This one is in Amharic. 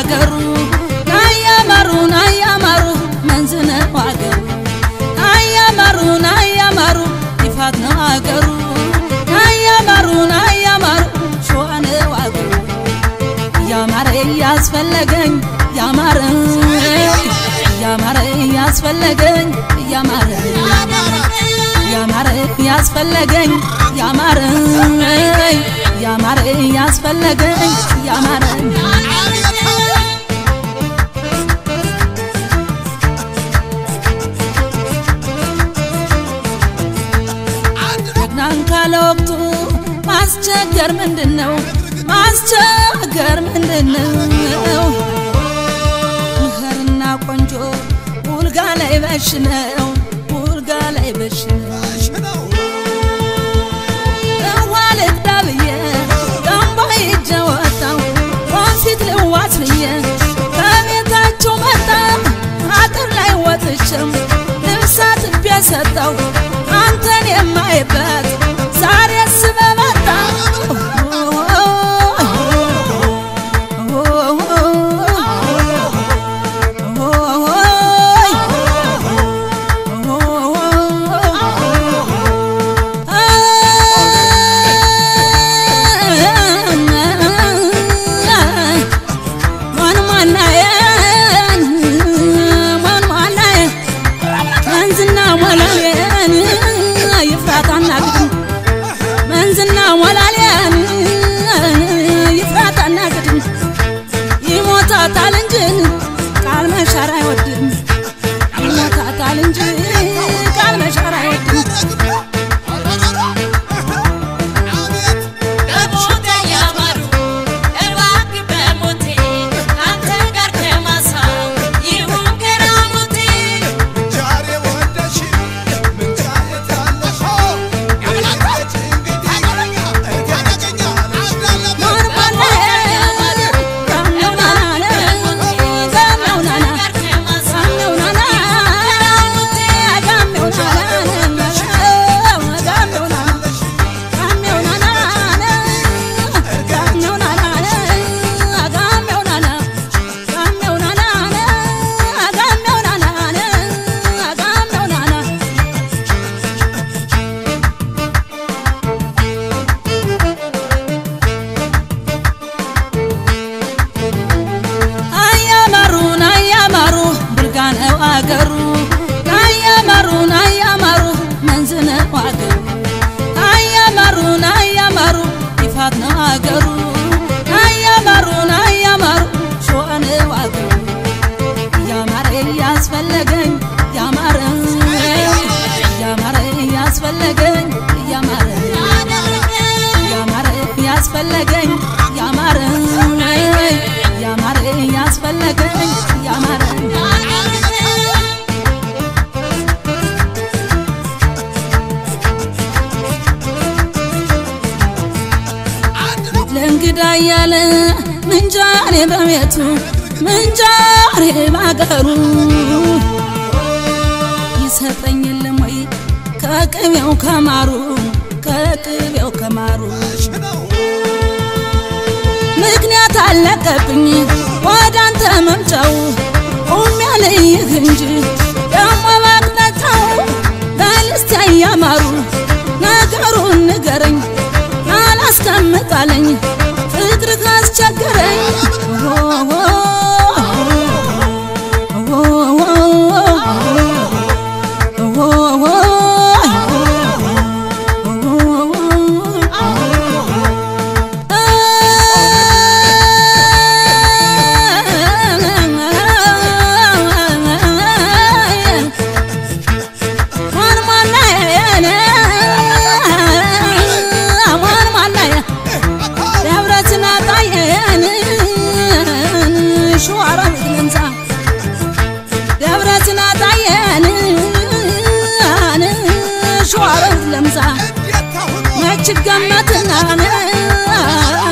አገሩ ናያማሩ መንዝነ አገሩ ናያማሩ ይፋት ነው አገሩ ናያማሩ ሾአነ አገሩ ያማረ ያስፈለገኝ ያማረ ያስፈለገኝ ያማረ ያስፈለገኝ ያማረ ያስፈለገኝ ያማረ ደግናን ካለወቅቱ ማስቸገር ምንድነው ምኸርና ቆንጆ ቡልጋ ላይ በሽነው ዋለት ዳብዬ ገንባይ ጀወጣው ወንፊት ልዋት ብዬ ከቤታቸው መጣ አጥር ላይ ወጥቼም ልብሳት ቢያሰጣው አንተን የማይበት ዛሬ ስበመጣ ለንግዳያለ ምንጃሬ በቤቱ ምንጃሬ ባገሩ ይሰጠኝ ለሞይ ከቅቤው ከማሩ ምክንያት አለቀብኝ ወዳንተ መምጫው ያለይህ እንጂ ደሞ ባቅጣጫው ባልስታ ያማሩ ነገሩን ንገረኝ አላስቀምጣለኝ ፍቅር ካስቸገረኝ مچ گمت نانه